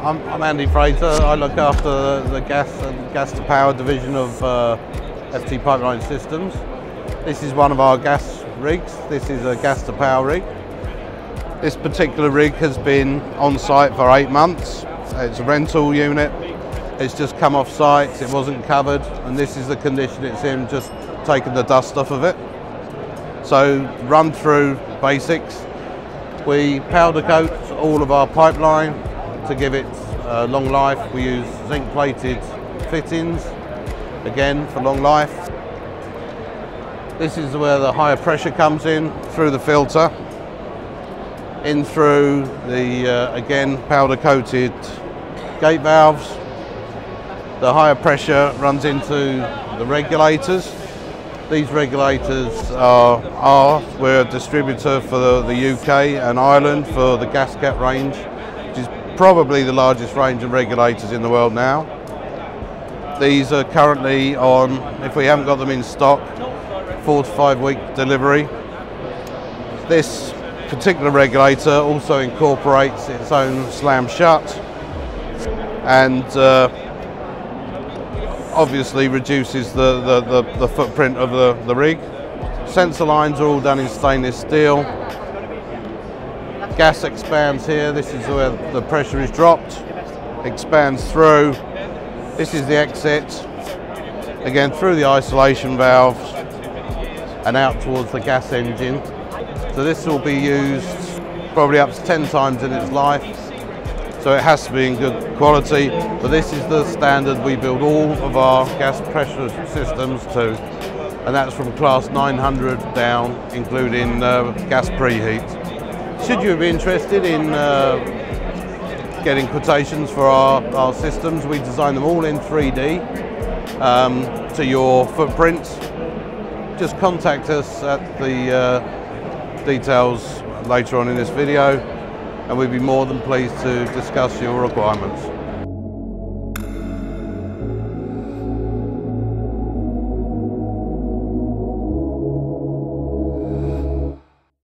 I'm Andy Frater. I look after the gas and gas to power division of FT Pipeline Systems. This is one of our gas rigs. This is a gas to power rig. This particular rig has been on site for 8 months. It's a rental unit. It's just come off site. It wasn't covered, and this is the condition it's in, just taking the dust off of it. So run through basics. We powder coat all of our pipeline to give it long life. We use zinc plated fittings, again for long life. This is where the higher pressure comes in through the filter, in through the again powder coated gate valves. The higher pressure runs into the regulators. These regulators we're a distributor for the UK and Ireland for the Gascat range, which is probably the largest range of regulators in the world now. These are currently on, if we haven't got them in stock, 4 to 5 week delivery. This particular regulator also incorporates its own slam shut and obviously reduces the footprint of the rig. Sensor lines are all done in stainless steel. Gas expands here. This is where the pressure is dropped, expands through. This is the exit, again through the isolation valves and out towards the gas engine. So this will be used probably up to 10 times in its life. So it has to be in good quality, but this is the standard we build all of our gas pressure systems to, and that's from class 900 down, including gas preheat. Should you be interested in getting quotations for our systems, we design them all in 3D to your footprint. Just contact us at the details later on in this video, and we'd be more than pleased to discuss your requirements.